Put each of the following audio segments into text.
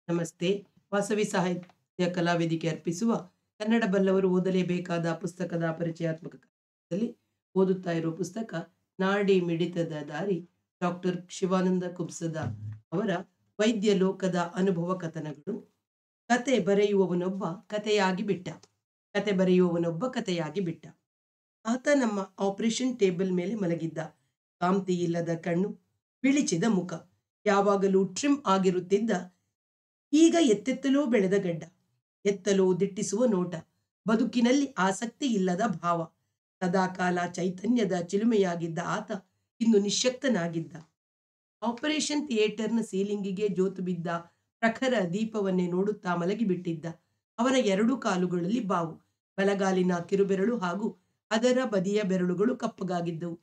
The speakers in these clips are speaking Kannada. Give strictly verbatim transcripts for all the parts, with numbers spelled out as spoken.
ನಮಸ್ತೆ. ವಾಸವಿ ಸಾಹಿತ್ಯ ಕಲಾವೇದಿಕೆ ಅರ್ಪಿಸುವ ಕನ್ನಡ ಬಲ್ಲವರು ಓದಲೇಬೇಕಾದ ಪುಸ್ತಕದ ಪರಿಚಯಾತ್ಮಕ ಕಾರ್ಯಕ್ರಮದಲ್ಲಿ ಓದುತ್ತಾ ಇರುವ ಪುಸ್ತಕ ನಾಡಿ ಮಿಡಿತದ ದಾರಿ, ಡಾಕ್ಟರ್ ಶಿವಾನಂದ ಕುಬ್ಸದ ಅವರ ವೈದ್ಯ ಲೋಕದ ಅನುಭವ ಕಥನಗಳು. ಕತೆ ಬರೆಯುವವನೊಬ್ಬ ಕಥೆಯಾಗಿ ಬಿಟ್ಟ. ಕತೆ ಬರೆಯುವವನೊಬ್ಬ ಕಥೆಯಾಗಿ ಬಿಟ್ಟ. ಆತ ನಮ್ಮ ಆಪರೇಷನ್ ಟೇಬಲ್ ಮೇಲೆ ಮಲಗಿದ್ದ. ಕಾಂತಿ ಇಲ್ಲದ ಕಣ್ಣು, ಬಿಳಿಚಿದ ಮುಖ, ಯಾವಾಗಲೂ ಟ್ರಿಮ್ ಆಗಿರುತ್ತಿದ್ದ, ಈಗ ಎತ್ತೆತ್ತಲೋ ಬೆಳೆದ ಗಡ್ಡ, ಎತ್ತಲೋ ದಿಟ್ಟಿಸುವ ನೋಟ, ಬದುಕಿನಲ್ಲಿ ಆಸಕ್ತಿ ಇಲ್ಲದ ಭಾವ. ಸದಾಕಾಲ ಚೈತನ್ಯದ ಚಿಲುಮೆಯಾಗಿದ್ದ ಆತ ಇನ್ನು ನಿಶ್ಶಕ್ತನಾಗಿದ್ದ. ಆಪರೇಷನ್ ಥಿಯೇಟರ್ನ ಸೀಲಿಂಗಿಗೆ ಜೋತು ಬಿದ್ದ ಪ್ರಖರ ದೀಪವನ್ನೇ ನೋಡುತ್ತಾ ಮಲಗಿಬಿಟ್ಟಿದ್ದ. ಅವನ ಎರಡೂ ಕಾಲುಗಳಲ್ಲಿ ಬಾವು, ಬಲಗಾಲಿನ ಕಿರುಬೆರಳು ಹಾಗೂ ಅದರ ಬದಿಯ ಬೆರಳುಗಳು ಕಪ್ಪಗಾಗಿದ್ದವು.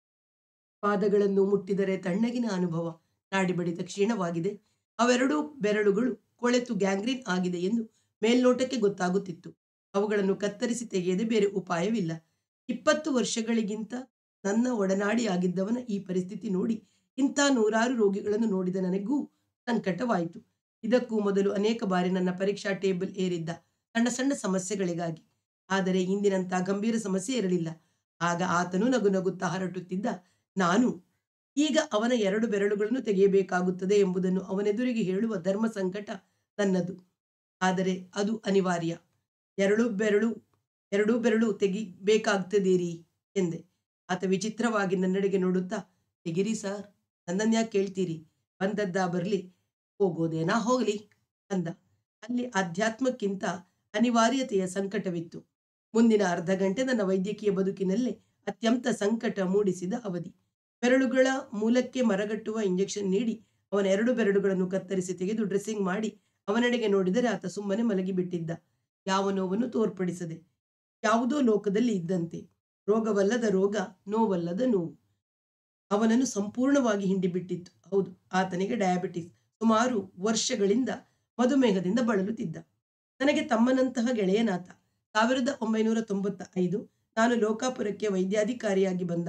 ಪಾದಗಳನ್ನು ಮುಟ್ಟಿದರೆ ತಣ್ಣಗಿನ ಅನುಭವ. ನಾಡಿ ಬಡಿತ ಕ್ಷೀಣವಾಗಿದೆ. ಅವೆರಡೂ ಬೆರಳುಗಳು ಕೊಳೆತು ಗ್ಯಾಂಗ್ರೀನ್ ಆಗಿದೆ ಎಂದು ಮೇಲ್ನೋಟಕ್ಕೆ ಗೊತ್ತಾಗುತ್ತಿತ್ತು. ಅವುಗಳನ್ನು ಕತ್ತರಿಸಿ ತೆಗೆಯದೆ ಬೇರೆ ಉಪಾಯವಿಲ್ಲ. ಇಪ್ಪತ್ತು ವರ್ಷಗಳಿಗಿಂತ ನನ್ನ ಒಡನಾಡಿಯಾಗಿದ್ದವನ ಈ ಪರಿಸ್ಥಿತಿ ನೋಡಿ ಇಂಥ ನೂರಾರು ರೋಗಿಗಳನ್ನು ನೋಡಿದ ನನಗೂ ಸಂಕಟವಾಯಿತು. ಇದಕ್ಕೂ ಮೊದಲು ಅನೇಕ ಬಾರಿ ನನ್ನ ಪರೀಕ್ಷಾ ಟೇಬಲ್ ಏರಿದ್ದ ಸಣ್ಣ ಸಣ್ಣ ಸಮಸ್ಯೆಗಳಿಗಾಗಿ. ಆದರೆ ಇಂದಿನಂಥ ಗಂಭೀರ ಸಮಸ್ಯೆ ಇರಲಿಲ್ಲ. ಆಗ ಆತನು ನಗು ನಗುತ್ತಾ ಹರಟುತ್ತಿದ್ದ. ನಾನು ಈಗ ಅವನ ಎರಡು ಬೆರಳುಗಳನ್ನು ತೆಗೆಯಬೇಕಾಗುತ್ತದೆ ಎಂಬುದನ್ನು ಅವನೆದುರಿಗೆ ಹೇಳುವ ಧರ್ಮ ಸಂಕಟ ನನ್ನದು. ಆದರೆ ಅದು ಅನಿವಾರ್ಯ. ಎರಡು ಬೆರಳು ಎರಡೂ ಬೆರಳು ತೆಗಿಬೇಕಾಗ್ತದೇರಿ ಎಂದೆ. ಆತ ವಿಚಿತ್ರವಾಗಿ ನನ್ನೆಡೆಗೆ ನೋಡುತ್ತಾ, ತೆಗಿರಿ ಸಾರ್, ನನ್ನನ್ಯಾಕೆ ಕೇಳ್ತೀರಿ, ಬಂದದ್ದಾ ಬರಲಿ, ಹೋಗೋದೇನಾ ಹೋಗಲಿ ಅಂದ. ಅಲ್ಲಿ ಅಧ್ಯಾತ್ಮಕ್ಕಿಂತ ಅನಿವಾರ್ಯತೆಯ ಸಂಕಟವಿತ್ತು. ಮುಂದಿನ ಅರ್ಧ ಗಂಟೆ ನನ್ನ ವೈದ್ಯಕೀಯ ಬದುಕಿನಲ್ಲೇ ಅತ್ಯಂತ ಸಂಕಟ ಮೂಡಿಸಿದ ಅವಧಿ. ಬೆರಳುಗಳ ಮೂಲಕ್ಕೆ ಮರಗಟ್ಟುವ ಇಂಜೆಕ್ಷನ್ ನೀಡಿ ಅವನ ಎರಡು ಬೆರಳುಗಳನ್ನು ಕತ್ತರಿಸಿ ತೆಗೆದು ಡ್ರೆಸ್ಸಿಂಗ್ ಮಾಡಿ ಅವನೆಡೆಗೆ ನೋಡಿದರೆ ಆತ ಸುಮ್ಮನೆ ಮಲಗಿಬಿಟ್ಟಿದ್ದ. ಯಾವ ನೋವನ್ನು ತೋರ್ಪಡಿಸದೆ, ಯಾವುದೋ ಲೋಕದಲ್ಲಿ ಇದ್ದಂತೆ. ರೋಗವಲ್ಲದ ರೋಗ, ನೋವಲ್ಲದ ನೋವು ಅವನನ್ನು ಸಂಪೂರ್ಣವಾಗಿ ಹಿಂಡಿಬಿಟ್ಟಿತ್ತು. ಹೌದು, ಆತನಿಗೆ ಡಯಾಬಿಟಿಸ್. ಸುಮಾರು ವರ್ಷಗಳಿಂದ ಮಧುಮೇಹದಿಂದ ಬಳಲುತ್ತಿದ್ದ. ನನಗೆ ತಮ್ಮನಂತಹ ಗೆಳೆಯನಾತ. ಸಾವಿರದ ಒಂಬೈನೂರ ತೊಂಬತ್ತ ಐದು ನಾನು ಲೋಕಾಪುರಕ್ಕೆ ವೈದ್ಯಾಧಿಕಾರಿಯಾಗಿ ಬಂದ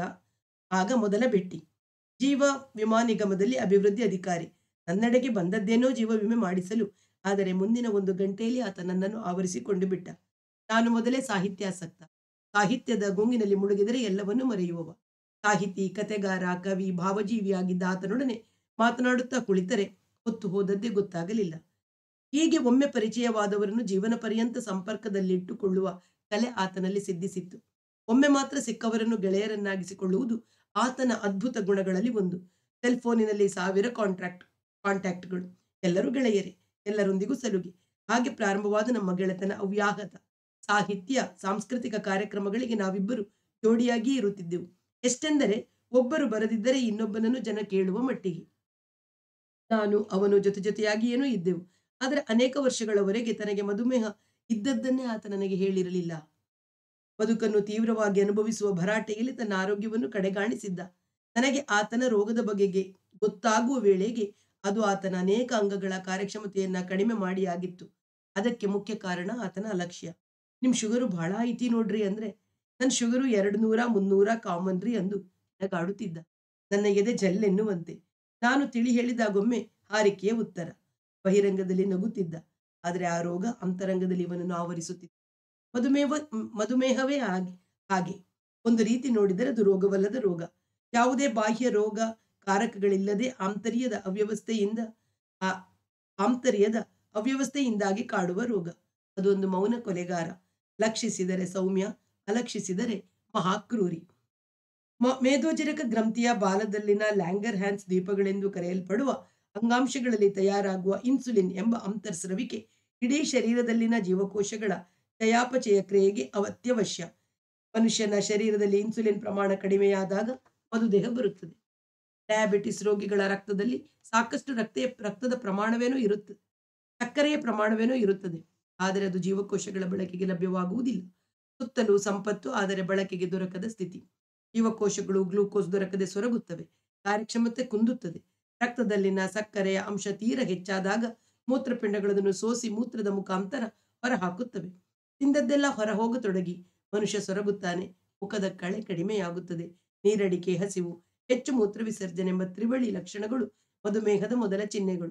ಆಗ ಮೊದಲ ಭೇಟಿ. ಜೀವ ವಿಮಾ ನಿಗಮದಲ್ಲಿ ಅಭಿವೃದ್ಧಿ ಅಧಿಕಾರಿ. ನನ್ನೆಡೆಗೆ ಬಂದದ್ದೇನೋ ಜೀವ ವಿಮೆ ಮಾಡಿಸಲು. ಆದರೆ ಮುಂದಿನ ಒಂದು ಗಂಟೆಯಲ್ಲಿ ಆತ ನನ್ನನ್ನು ಆವರಿಸಿಕೊಂಡು ಬಿಟ್ಟ. ನಾನು ಮೊದಲೇ ಸಾಹಿತ್ಯಾಸಕ್ತ. ಸಾಹಿತ್ಯದ ಗುಂಗಿನಲ್ಲಿ ಮುಳುಗಿದರೆ ಎಲ್ಲವನ್ನೂ ಮರೆಯುವವ. ಸಾಹಿತಿ, ಕತೆಗಾರ, ಕವಿ, ಭಾವಜೀವಿಯಾಗಿದ್ದ ಆತನೊಡನೆ ಮಾತನಾಡುತ್ತಾ ಕುಳಿತರೆ ಹೊತ್ತು ಹೋದದ್ದೇ ಗೊತ್ತಾಗಲಿಲ್ಲ. ಹೀಗೆ ಒಮ್ಮೆ ಪರಿಚಯವಾದವರನ್ನು ಜೀವನ ಪರ್ಯಂತ ಸಂಪರ್ಕದಲ್ಲಿಟ್ಟುಕೊಳ್ಳುವ ಕಲೆ ಆತನಲ್ಲಿ ಸಿದ್ಧಿಸಿತ್ತು. ಒಮ್ಮೆ ಮಾತ್ರ ಸಿಕ್ಕವರನ್ನು ಗೆಳೆಯರನ್ನಾಗಿಸಿಕೊಳ್ಳುವುದು ಆತನ ಅದ್ಭುತ ಗುಣಗಳಲ್ಲಿ ಒಂದು. ಸೆಲ್ಫೋನಿನಲ್ಲಿ ಸಾವಿರ ಕಾಂಟ್ರಾಕ್ಟ್ ಕಾಂಟ್ಯಾಕ್ಟ್ಗಳು, ಎಲ್ಲರೂ ಗೆಳೆಯರೇ, ಎಲ್ಲರೊಂದಿಗೂ ಸಲುಗೆ. ಹಾಗೆ ಪ್ರಾರಂಭವಾದ ನಮ್ಮ ಗೆಳೆತನ ಅವ್ಯಾಹತ. ಸಾಹಿತ್ಯ, ಸಾಂಸ್ಕೃತಿಕ ಕಾರ್ಯಕ್ರಮಗಳಿಗೆ ನಾವಿಬ್ಬರು ಜೋಡಿಯಾಗಿ ಇರುತ್ತಿದ್ದೆವು. ಎಷ್ಟೆಂದರೆ ಒಬ್ಬರು ಬರದಿದ್ದರೆ ಇನ್ನೊಬ್ಬನನ್ನು ಜನ ಕೇಳುವ ಮಟ್ಟಿಗೆ. ನಾನು ಅವನು ಜೊತೆ ಜೊತೆಯಾಗಿಯೇನೂ ಇದ್ದೆವು. ಆದರೆ ಅನೇಕ ವರ್ಷಗಳವರೆಗೆ ತನಗೆ ಮಧುಮೇಹ ಇದ್ದದ್ದನ್ನೇ ಆತ ನನಗೆ ಹೇಳಿರಲಿಲ್ಲ. ಬದುಕನ್ನು ತೀವ್ರವಾಗಿ ಅನುಭವಿಸುವ ಭರಾಟೆಯಲ್ಲಿ ತನ್ನ ಆರೋಗ್ಯವನ್ನು ಕಡೆಗಾಣಿಸಿದ್ದ. ನನಗೆ ಆತನ ರೋಗದ ಬಗೆಗೆ ಗೊತ್ತಾಗುವ ವೇಳೆಗೆ ಅದು ಆತನ ಅನೇಕ ಅಂಗಗಳ ಕಾರ್ಯಕ್ಷಮತೆಯನ್ನ ಕಡಿಮೆ ಮಾಡಿ ಆಗಿತ್ತು. ಅದಕ್ಕೆ ಮುಖ್ಯ ಕಾರಣ ಆತನ ಅಲಕ್ಷ್ಯ. ನಿಮ್ ಶುಗರು ಬಹಳ ಐತಿ ನೋಡ್ರಿ ಅಂದ್ರೆ, ನನ್ನ ಶುಗರು ಎರಡು ನೂರ ಮುನ್ನೂರ ಕಾಮನ್ರಿ ಅಂದು ನಗಾಡುತ್ತಿದ್ದ. ನನ್ನ ಎದೆ ಜಲ್ಲೆನ್ನುವಂತೆ. ನಾನು ತಿಳಿ ಹೇಳಿದಾಗೊಮ್ಮೆ ಹಾರಿಕೆಯ ಉತ್ತರ. ಬಹಿರಂಗದಲ್ಲಿ ನಗುತ್ತಿದ್ದ. ಆದರೆ ಆ ರೋಗ ಅಂತರಂಗದಲ್ಲಿ ಇವನನ್ನು ಆವರಿಸುತ್ತಿತ್ತು. ಮಧುಮೇಹ ಮಧುಮೇಹವೇ ಹಾಗೆ ಹಾಗೆ ಒಂದು ರೀತಿ ನೋಡಿದರೆ ಅದು ರೋಗವಲ್ಲದ ರೋಗ. ಯಾವುದೇ ಬಾಹ್ಯ ರೋಗ ಕಾರಕಗಳಿಲ್ಲದೆ ಆಂತರ್ಯದ ಅವ್ಯವಸ್ಥೆಯಿಂದ ಆ ಆಂತರ್ಯದ ಅವ್ಯವಸ್ಥೆಯಿಂದಾಗಿ ಕಾಡುವ ರೋಗ. ಅದೊಂದು ಮೌನ ಕೊಲೆಗಾರ. ಲಕ್ಷಿಸಿದರೆ ಸೌಮ್ಯ, ಅಲಕ್ಷಿಸಿದರೆ ಮಹಾಕ್ರೂರಿ. ಮೇದೋಜರಕ ಗ್ರಂಥಿಯ ಬಾಲದಲ್ಲಿನ ಲ್ಯಾಂಗರ್ ಹ್ಯಾನ್ಸ್ ದೀಪಗಳೆಂದು ಕರೆಯಲ್ಪಡುವ ಅಂಗಾಂಶಗಳಲ್ಲಿ ತಯಾರಾಗುವ ಇನ್ಸುಲಿನ್ ಎಂಬ ಅಂತರ್ಸ್ರವಿಕೆ ಇಡೀ ಶರೀರದಲ್ಲಿನ ಜೀವಕೋಶಗಳ ಚಯಾಪಚಯ ಕ್ರಿಯೆಗೆ ಅತ್ಯವಶ್ಯ. ಮನುಷ್ಯನ ಶರೀರದಲ್ಲಿ ಇನ್ಸುಲಿನ್ ಪ್ರಮಾಣ ಕಡಿಮೆಯಾದಾಗ ಮಧುದೇಹ ಬರುತ್ತದೆ. ಡಯಾಬಿಟಿಸ್ ರೋಗಿಗಳ ರಕ್ತದಲ್ಲಿ ಸಾಕಷ್ಟು ರಕ್ತ ರಕ್ತದ ಪ್ರಮಾಣವೇನೋ ಇರುತ್ತದೆ, ಸಕ್ಕರೆಯ ಪ್ರಮಾಣವೇನೋ ಇರುತ್ತದೆ. ಆದರೆ ಅದು ಜೀವಕೋಶಗಳ ಬಳಕೆಗೆ ಲಭ್ಯವಾಗುವುದಿಲ್ಲ. ಸುತ್ತಲೂ ಸಂಪತ್ತು, ಆದರೆ ಬಳಕೆಗೆ ದೊರಕದ ಸ್ಥಿತಿ. ಜೀವಕೋಶಗಳು ಗ್ಲೂಕೋಸ್ ದೊರಕದೆ ಸೊರಗುತ್ತವೆ, ಕಾರ್ಯಕ್ಷಮತೆ ಕುಂದುತ್ತದೆ. ರಕ್ತದಲ್ಲಿನ ಸಕ್ಕರೆಯ ಅಂಶ ತೀರ ಹೆಚ್ಚಾದಾಗ ಮೂತ್ರಪಿಂಡಗಳನ್ನು ಸೋಸಿ ಮೂತ್ರದ ಮುಖಾಂತರ ಹೊರಹಾಕುತ್ತವೆ. ತಿಂದದ್ದೆಲ್ಲ ಹೊರ ಹೋಗತೊಡಗಿ ಮನುಷ್ಯ ಸೊರಗುತ್ತಾನೆ. ಮುಖದ ಕಳೆ ಕಡಿಮೆಯಾಗುತ್ತದೆ. ನೀರಡಿಕೆ, ಹಸಿವು, ಹೆಚ್ಚು ಮೂತ್ರ ವಿಸರ್ಜನೆ ಎಂಬ ತ್ರಿವಳಿ ಲಕ್ಷಣಗಳು ಮಧುಮೇಹದ ಮೊದಲ ಚಿಹ್ನೆಗಳು.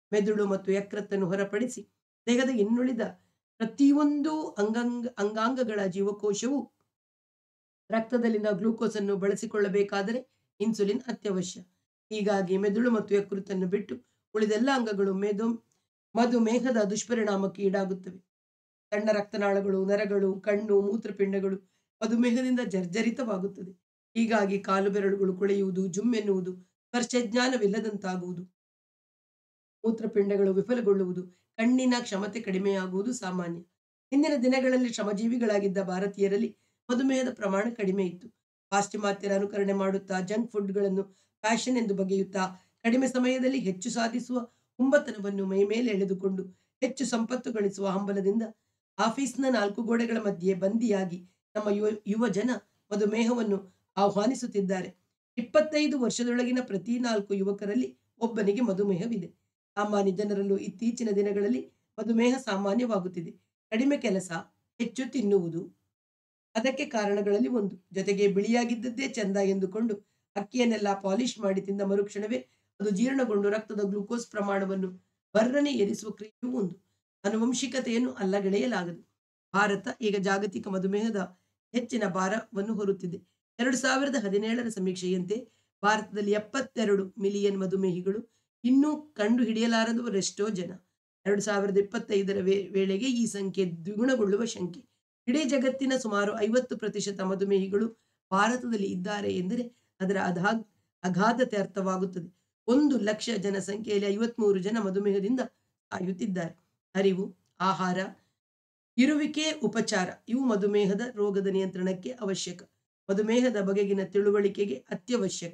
ಮೆದುಳು ಮತ್ತು ಯಕೃತ್ತನ್ನು ಹೊರಪಡಿಸಿ ದೇಹದ ಇನ್ನುಳಿದ ಪ್ರತಿಯೊಂದು ಅಂಗಾಂಗ ಅಂಗಾಂಗಗಳ ಜೀವಕೋಶವು ರಕ್ತದಲ್ಲಿನ ಗ್ಲೂಕೋಸ್ ಅನ್ನು ಬಳಸಿಕೊಳ್ಳಬೇಕಾದರೆ ಇನ್ಸುಲಿನ್ ಅತ್ಯವಶ್ಯ. ಹೀಗಾಗಿ ಮೆದುಳು ಮತ್ತು ಯಕೃತ್ತನ್ನು ಬಿಟ್ಟು ಉಳಿದೆಲ್ಲ ಅಂಗಗಳು ಮೇದು ಮಧುಮೇಹದ ದುಷ್ಪರಿಣಾಮಕ್ಕೆ ಈಡಾಗುತ್ತವೆ. ಸಣ್ಣ ರಕ್ತನಾಳಗಳು, ನರಗಳು, ಕಣ್ಣು, ಮೂತ್ರಪಿಂಡಗಳು ಮಧುಮೇಹದಿಂದ ಜರ್ಜರಿತವಾಗುತ್ತದೆ. ಹೀಗಾಗಿ ಕಾಲು ಬೆರಳುಗಳು ಕೊಳೆಯುವುದು, ಜುಮ್ಮೆನ್ನುವುದು, ಸ್ಪರ್ಶಜ್ಞಾನವಿಲ್ಲದಂತಾಗುವುದು, ಮೂತ್ರಪಿಂಡಗಳು ವಿಫಲಗೊಳ್ಳುವುದು, ಕಣ್ಣಿನ ಕ್ಷಮತೆ ಕಡಿಮೆಯಾಗುವುದು ಸಾಮಾನ್ಯ. ಹಿಂದಿನ ದಿನಗಳಲ್ಲಿ ಶ್ರಮಜೀವಿಗಳಾಗಿದ್ದ ಭಾರತೀಯರಲ್ಲಿ ಮಧುಮೇಹದ ಪ್ರಮಾಣ ಕಡಿಮೆ ಇತ್ತು. ಪಾಶ್ಚಿಮಾತ್ಯರ ಅನುಕರಣೆ ಮಾಡುತ್ತಾ, ಜಂಕ್ ಫುಡ್ಗಳನ್ನು ಫ್ಯಾಷನ್ ಎಂದು ಬಗೆಯುತ್ತಾ, ಕಡಿಮೆ ಸಮಯದಲ್ಲಿ ಹೆಚ್ಚು ಸಾಧಿಸುವ ಹುಂಬತನವನ್ನು ಮೈಮೇಲೆ ಎಳೆದುಕೊಂಡು ಹೆಚ್ಚು ಸಂಪತ್ತು ಗಳಿಸುವ ಹಂಬಲದಿಂದ ಆಫೀಸ್ನ ನಾಲ್ಕು ಗೋಡೆಗಳ ಮಧ್ಯೆ ಬಂದಿಯಾಗಿ ನಮ್ಮ ಯುವ ಯುವ ಜನ ಮಧುಮೇಹವನ್ನು ಆಹ್ವಾನಿಸುತ್ತಿದ್ದಾರೆ. ಇಪ್ಪತ್ತೈದು ವರ್ಷದೊಳಗಿನ ಪ್ರತಿ ನಾಲ್ಕು ಯುವಕರಲ್ಲಿ ಒಬ್ಬನಿಗೆ ಮಧುಮೇಹವಿದೆ. ಸಾಮಾನ್ಯ ಜನರಲ್ಲೂ ಇತ್ತೀಚಿನ ದಿನಗಳಲ್ಲಿ ಮಧುಮೇಹ ಸಾಮಾನ್ಯವಾಗುತ್ತಿದೆ. ಕಡಿಮೆ ಕೆಲಸ, ಹೆಚ್ಚು ತಿನ್ನುವುದು ಅದಕ್ಕೆ ಕಾರಣಗಳಲ್ಲಿ ಒಂದು. ಜೊತೆಗೆ ಬಿಳಿಯಾಗಿದ್ದದ್ದೇ ಚಂದ ಎಂದುಕೊಂಡು ಅಕ್ಕಿಯನ್ನೆಲ್ಲ ಪಾಲಿಶ್ ಮಾಡಿ ತಿಂದ ಮರುಕ್ಷಣವೇ ಅದು ಜೀರ್ಣಗೊಂಡು ರಕ್ತದ ಗ್ಲೂಕೋಸ್ ಪ್ರಮಾಣವನ್ನು ಬರ್ರನೆ ಏರಿಸುವ ಕ್ರಿಯೆಯೂ ಒಂದು. ಆನುವಂಶಿಕತೆಯನ್ನು ಅಲ್ಲಗಳೆಯಲಾಗದು. ಭಾರತ ಈಗ ಜಾಗತಿಕ ಮಧುಮೇಹದ ಹೆಚ್ಚಿನ ಭಾರವನ್ನು ಹೊರುತ್ತಿದೆ. ಎರಡು ಸಾವಿರದ ಹದಿನೇಳರ ಸಮೀಕ್ಷೆಯಂತೆ ಭಾರತದಲ್ಲಿ ಎಪ್ಪತ್ತೆರಡು ಮಿಲಿಯನ್ ಮಧುಮೇಹಿಗಳು, ಇನ್ನೂ ಕಂಡು ಹಿಡಿಯಲಾರದವರೆಷ್ಟೋ ಜನ. ಎರಡು ಸಾವಿರದ ಇಪ್ಪತ್ತೈದರ ವೇ ವೇಳೆಗೆ ಈ ಸಂಖ್ಯೆ ದ್ವಿಗುಣಗೊಳ್ಳುವ ಶಂಕೆ. ಇಡೀ ಜಗತ್ತಿನ ಸುಮಾರು ಐವತ್ತು ಪ್ರತಿಶತ ಮಧುಮೇಹಿಗಳು ಭಾರತದಲ್ಲಿ ಇದ್ದಾರೆ ಎಂದರೆ ಅದರ ಅಧಾ ಅಗಾಧತೆ ಅರ್ಥವಾಗುತ್ತದೆ. ಒಂದು ಲಕ್ಷ ಜನಸಂಖ್ಯೆಯಲ್ಲಿ ಐವತ್ಮೂರು ಜನ ಮಧುಮೇಹದಿಂದ ಸಾಯುತ್ತಿದ್ದಾರೆ. ಅರಿವು, ಆಹಾರ, ಇರುವಿಕೆ, ಉಪಚಾರ ಇವು ಮಧುಮೇಹದ ರೋಗದ ನಿಯಂತ್ರಣಕ್ಕೆ ಅವಶ್ಯಕ. ಮಧುಮೇಹದ ಬಗೆಗಿನ ತಿಳುವಳಿಕೆಗೆ ಅತ್ಯವಶ್ಯಕ.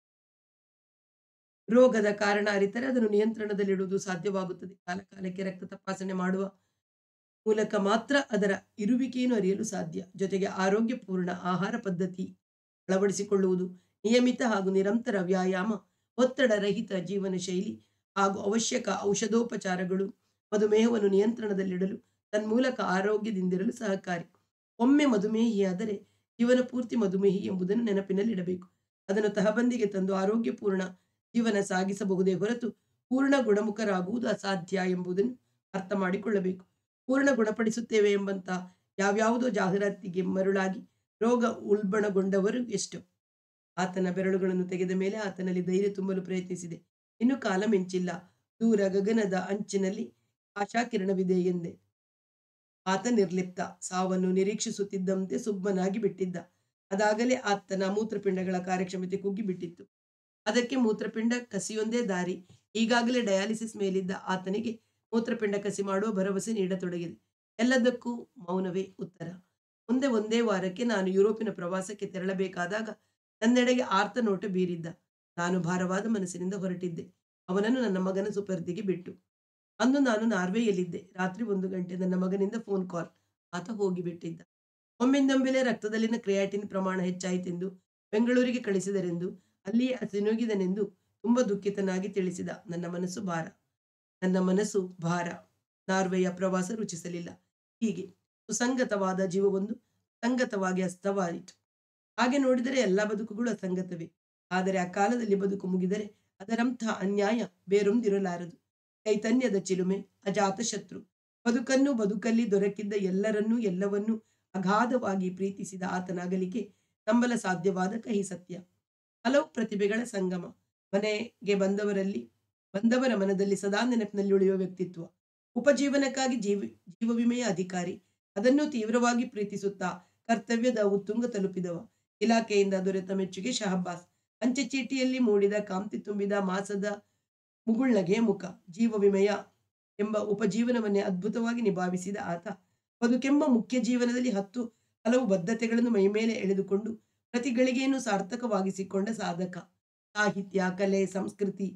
ರೋಗದ ಕಾರಣ ಅರಿತರೆ ಅದನ್ನು ನಿಯಂತ್ರಣದಲ್ಲಿಡುವುದು ಸಾಧ್ಯವಾಗುತ್ತದೆ. ಕಾಲಕಾಲಕ್ಕೆ ರಕ್ತ ತಪಾಸಣೆ ಮಾಡುವ ಮೂಲಕ ಮಾತ್ರ ಅದರ ಇರುವಿಕೆಯನ್ನು ಅರಿಯಲು ಸಾಧ್ಯ. ಜೊತೆಗೆ ಆರೋಗ್ಯಪೂರ್ಣ ಆಹಾರ ಪದ್ಧತಿ ಅಳವಡಿಸಿಕೊಳ್ಳುವುದು, ನಿಯಮಿತ ಹಾಗೂ ನಿರಂತರ ವ್ಯಾಯಾಮ, ಒತ್ತಡ ರಹಿತ ಜೀವನ ಶೈಲಿ ಹಾಗೂ ಅವಶ್ಯಕ ಔಷಧೋಪಚಾರಗಳು ಮಧುಮೇಹವನ್ನು ನಿಯಂತ್ರಣದಲ್ಲಿಡಲು ತನ್ಮೂಲಕ ಆರೋಗ್ಯದಿಂದಿರಲು ಸಹಕಾರಿ. ಒಮ್ಮೆ ಮಧುಮೇಹಿಯಾದರೆ ಜೀವನ ಪೂರ್ತಿ ಮಧುಮೇಹಿ ಎಂಬುದನ್ನು ನೆನಪಿನಲ್ಲಿಡಬೇಕು. ಅದನ್ನು ತಹಬಂದಿಗೆ ತಂದು ಆರೋಗ್ಯಪೂರ್ಣ ಜೀವನ ಸಾಗಿಸಬಹುದೇ ಹೊರತು ಪೂರ್ಣ ಗುಣಮುಖರಾಗುವುದು ಅಸಾಧ್ಯ ಎಂಬುದನ್ನು ಅರ್ಥ ಮಾಡಿಕೊಳ್ಳಬೇಕು. ಪೂರ್ಣ ಗುಣಪಡಿಸುತ್ತೇವೆ ಎಂಬಂತ ಯಾವ್ಯಾವುದೋ ಜಾಹೀರಾತಿಗೆ ಮರುಳಾಗಿ ರೋಗ ಉಲ್ಬಣಗೊಂಡವರು ಎಷ್ಟು. ಆತನ ಬೆರಳುಗಳನ್ನು ತೆಗೆದ ಮೇಲೆ ಆತನಲ್ಲಿ ಧೈರ್ಯ ತುಂಬಲು ಪ್ರಯತ್ನಿಸಿದೆ. ಇನ್ನು ಕಾಲ ಮಿಂಚಿಲ್ಲ, ದೂರ ಗಗನದ ಅಂಚಿನಲ್ಲಿ ಆಶಾಕಿರಣವಿದೆ ಎಂದೆ. ಆತ ನಿರ್ಲಿಪ್ತ, ಸಾವನ್ನು ನಿರೀಕ್ಷಿಸುತ್ತಿದ್ದಂತೆ ಸುಮ್ಮನಾಗಿ ಬಿಟ್ಟಿದ್ದ. ಅದಾಗಲೇ ಆತನ ಮೂತ್ರಪಿಂಡಗಳ ಕಾರ್ಯಕ್ಷಮತೆ ಕುಗ್ಗಿಬಿಟ್ಟಿತ್ತು. ಅದಕ್ಕೆ ಮೂತ್ರಪಿಂಡ ಕಸಿಯೊಂದೇ ದಾರಿ. ಈಗಾಗಲೇ ಡಯಾಲಿಸಿಸ್ ಮೇಲಿದ್ದ ಆತನಿಗೆ ಮೂತ್ರಪಿಂಡ ಕಸಿ ಮಾಡುವ ಭರವಸೆ ನೀಡತೊಡಗಿದೆ. ಎಲ್ಲದಕ್ಕೂ ಮೌನವೇ ಉತ್ತರ. ಮುಂದೆ ಒಂದೇ ವಾರಕ್ಕೆ ನಾನು ಯುರೋಪಿನ ಪ್ರವಾಸಕ್ಕೆ ತೆರಳಬೇಕಾದಾಗ ನನ್ನೆಡೆಗೆ ಆರ್ತ ನೋಟ ಬೀರಿದ್ದ. ನಾನು ಭಾರವಾದ ಮನಸ್ಸಿನಿಂದ ಹೊರಟಿದ್ದೆ, ಅವನನ್ನು ನನ್ನ ಮಗನ ಸುಪರ್ದಿಗೆ ಬಿಟ್ಟು. ಅಂದು ನಾನು ನಾರ್ವೆಯಲ್ಲಿದ್ದೆ. ರಾತ್ರಿ ಒಂದು ಗಂಟೆ ನನ್ನ ಮಗನಿಂದ ಫೋನ್ ಕಾಲ್. ಆತ ಹೋಗಿಬಿಟ್ಟಿದ್ದ. ಒಮ್ಮಿಂದೊಮ್ಮೆಲೆ ರಕ್ತದಲ್ಲಿನ ಕ್ರಿಯಾಟಿನ್ ಪ್ರಮಾಣ ಹೆಚ್ಚಾಯಿತೆಂದು ಬೆಂಗಳೂರಿಗೆ ಕಳಿಸಿದರೆಂದು, ಅಲ್ಲಿಯೇ ಸಿನುಗಿದನೆಂದು ತುಂಬ ದುಃಖಿತನಾಗಿ ತಿಳಿಸಿದ. ನನ್ನ ಮನಸ್ಸು ಭಾರ ನನ್ನ ಮನಸ್ಸು ಭಾರ ನಾರ್ವೆಯ ಪ್ರವಾಸ ರುಚಿಸಲಿಲ್ಲ. ಹೀಗೆ ಸುಸಂಗತವಾದ ಜೀವವೊಂದು ಸಂಗತವಾಗಿ ಅಸ್ತವಾಯಿತು. ಹಾಗೆ ನೋಡಿದರೆ ಎಲ್ಲ ಬದುಕುಗಳು ಅಸಂಗತವೇ. ಆದರೆ ಆ ಕಾಲದಲ್ಲಿ ಬದುಕು ಮುಗಿದರೆ ಅದರಂತಹ ಅನ್ಯಾಯ ಬೇರೊಂದಿರಲಾರದು. ಚೈತನ್ಯದ ಚಿಲುಮೆ, ಅಜಾತ ಶತ್ರು, ಬದುಕನ್ನು ಬದುಕಲ್ಲಿ ದೊರಕಿದ್ದ ಎಲ್ಲರನ್ನೂ ಎಲ್ಲವನ್ನೂ ಅಗಾಧವಾಗಿ ಪ್ರೀತಿಸಿದ ಆತನ ಅಗಲಿಕೆ ನಂಬಲ ಸಾಧ್ಯವಾದ ಕಹಿ ಸತ್ಯ. ಹಲವು ಪ್ರತಿಭೆಗಳ ಸಂಗಮ, ಮನೆಗೆ ಬಂದವರಲ್ಲಿ ಬಂದವರ ಮನದಲ್ಲಿ ಸದಾ ನೆನಪಿನಲ್ಲಿ ಉಳಿಯುವ ವ್ಯಕ್ತಿತ್ವ, ಉಪಜೀವನಕ್ಕಾಗಿ ಜೀವ ಜೀವ ವಿಮೆಯ ಅಧಿಕಾರಿ, ಅದನ್ನು ತೀವ್ರವಾಗಿ ಪ್ರೀತಿಸುತ್ತಾ ಕರ್ತವ್ಯದ ಉತ್ತುಂಗ ತಲುಪಿದವ, ಇಲಾಖೆಯಿಂದ ದೊರೆತ ಮೆಚ್ಚುಗೆ ಶಹಬ್ಬಾಸ್, ಅಂಚೆ ಚೀಟಿಯಲ್ಲಿ ಮೂಡಿದ ಕಾಂತಿ ತುಂಬಿದ ಮಾಸದ ಮುಗುಳ್ನಗೆಯ ಮುಖ, ಜೀವ ವಿಮೆಯ ಎಂಬ ಉಪಜೀವನವನ್ನೇ ಅದ್ಭುತವಾಗಿ ನಿಭಾವಿಸಿದ ಆತ, ಬದುಕೆಂಬ ಮುಖ್ಯ ಜೀವನದಲ್ಲಿ ಹತ್ತು ಹಲವು ಬದ್ಧತೆಗಳನ್ನು ಮೈಮೇಲೆ ಎಳೆದುಕೊಂಡು ಪ್ರತಿ ಗಳಿಗೆಯನ್ನು ಸಾರ್ಥಕವಾಗಿಸಿಕೊಂಡ ಸಾಧಕ. ಸಾಹಿತ್ಯ, ಕಲೆ, ಸಂಸ್ಕೃತಿ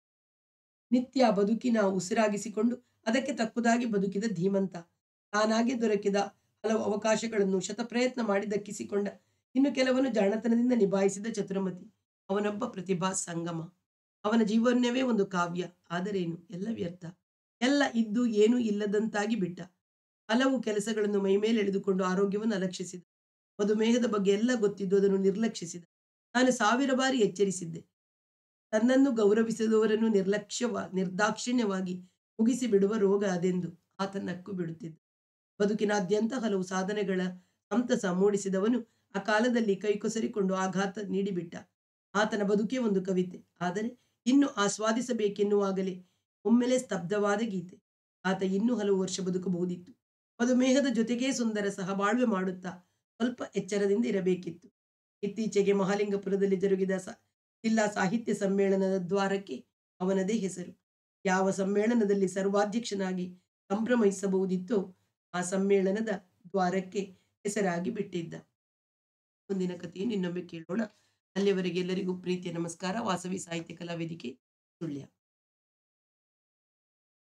ನಿತ್ಯ ಬದುಕಿನ ಉಸಿರಾಗಿಸಿಕೊಂಡು ಅದಕ್ಕೆ ತಕ್ಕುದಾಗಿ ಬದುಕಿದ ಧೀಮಂತ. ತಾನಾಗೆ ದೊರಕಿದ ಹಲವು ಅವಕಾಶಗಳನ್ನು ಶತಪ್ರಯತ್ನ ಮಾಡಿ ದಕ್ಕಿಸಿಕೊಂಡ, ಇನ್ನು ಕೆಲವನ್ನು ಜಾಣತನದಿಂದ ನಿಭಾಯಿಸಿದ ಚತುರಮತಿ. ಅವನೊಬ್ಬ ಪ್ರತಿಭಾ ಸಂಗಮ. ಅವನ ಜೀವನವೇ ಒಂದು ಕಾವ್ಯ. ಆದರೇನು, ಎಲ್ಲ ವ್ಯರ್ಥ. ಎಲ್ಲ ಇದ್ದು ಏನೂ ಇಲ್ಲದಂತಾಗಿ ಬಿಟ್ಟ. ಹಲವು ಕೆಲಸಗಳನ್ನು ಮೈಮೇಲೆ ಎಳೆದುಕೊಂಡು ಆರೋಗ್ಯವನ್ನು ಅಲಕ್ಷಿಸಿದ. ಮಧುಮೇಹದ ಬಗ್ಗೆ ಎಲ್ಲ ಗೊತ್ತಿದ್ದು ಅದನ್ನು ನಿರ್ಲಕ್ಷಿಸಿದ. ನಾನು ಸಾವಿರ ಬಾರಿ ಎಚ್ಚರಿಸಿದ್ದೆ. ತನ್ನನ್ನು ಗೌರವಿಸಿದವರನ್ನು ನಿರ್ಲಕ್ಷ್ಯವ ನಿರ್ದಾಕ್ಷಿಣ್ಯವಾಗಿ ಮುಗಿಸಿ ಬಿಡುವ ರೋಗ ಅದೆಂದು ಆತ ನಕ್ಕು ಬಿಡುತ್ತಿದ್ದ. ಬದುಕಿನಾದ್ಯಂತ ಹಲವು ಸಾಧನೆಗಳ ಸಂತಸ ಮೂಡಿಸಿದವನು ಆ ಕಾಲದಲ್ಲಿ ಕೈಕೊಸರಿಕೊಂಡು ಆಘಾತ ನೀಡಿಬಿಟ್ಟ. ಆತನ ಬದುಕೇ ಒಂದು ಕವಿತೆ. ಆದರೆ ಇನ್ನು ಆಸ್ವಾದಿಸಬೇಕೆನ್ನುವಾಗಲೇ ಒಮ್ಮೆಲೆ ಸ್ತಬ್ಧವಾದ ಗೀತೆ. ಆತ ಇನ್ನೂ ಹಲವು ವರ್ಷ ಬದುಕಬಹುದಿತ್ತು. ಮಧುಮೇಹದ ಜೊತೆಗೇ ಸುಂದರ ಸಹಬಾಳ್ವೆ ಮಾಡುತ್ತಾ ಸ್ವಲ್ಪ ಎಚ್ಚರದಿಂದ ಇರಬೇಕಿತ್ತು. ಇತ್ತೀಚೆಗೆ ಮಹಾಲಿಂಗಪುರದಲ್ಲಿ ಜರುಗಿದ ಸ ಜಿಲ್ಲಾ ಸಾಹಿತ್ಯ ಸಮ್ಮೇಳನದ ದ್ವಾರಕ್ಕೆ ಅವನದೇ ಹೆಸರು. ಯಾವ ಸಮ್ಮೇಳನದಲ್ಲಿ ಸರ್ವಾಧ್ಯಕ್ಷನಾಗಿ ಸಂಭ್ರಮಿಸಬಹುದಿತ್ತೋ ಆ ಸಮ್ಮೇಳನದ ದ್ವಾರಕ್ಕೆ ಹೆಸರಾಗಿ ಬಿಟ್ಟಿದ್ದ. ಮುಂದಿನ ಕಥೆಯನ್ನು ಇನ್ನೊಮ್ಮೆ ಕೇಳೋಣ. ಅಲ್ಲಿಯವರೆಗೆ ಎಲ್ಲರಿಗೂ ಪ್ರೀತಿಯ ನಮಸ್ಕಾರ. ವಾಸವಿ ಸಾಹಿತ್ಯ ಕಲಾ ವೇದಿಕೆ ಸುಳ್ಯ.